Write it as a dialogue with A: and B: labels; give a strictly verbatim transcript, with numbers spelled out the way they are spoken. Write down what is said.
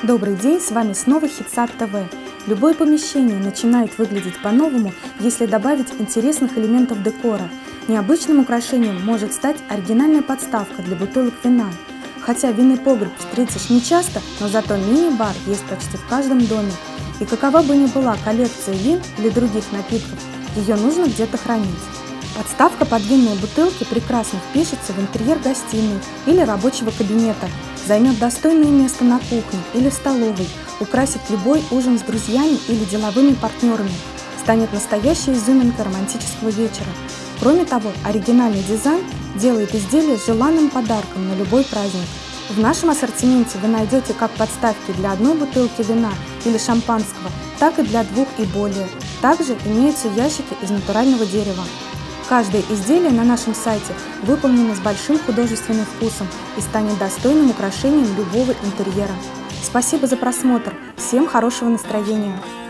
A: Добрый день, с вами снова Хитсад ТВ. Любое помещение начинает выглядеть по-новому, если добавить интересных элементов декора. Необычным украшением может стать оригинальная подставка для бутылок вина. Хотя винный погреб встретишь нечасто, но зато мини-бар есть почти в каждом доме. И какова бы ни была коллекция вин или других напитков, ее нужно где-то хранить. Подставка под винные бутылки прекрасно впишется в интерьер гостиной или рабочего кабинета, займет достойное место на кухне или столовой, украсит любой ужин с друзьями или деловыми партнерами, станет настоящей изюминкой романтического вечера. Кроме того, оригинальный дизайн делает изделие желанным подарком на любой праздник. В нашем ассортименте вы найдете как подставки для одной бутылки вина или шампанского, так и для двух и более. Также имеются ящики из натурального дерева. Каждое изделие на нашем сайте выполнено с большим художественным вкусом и станет достойным украшением любого интерьера. Спасибо за просмотр. Всем хорошего настроения!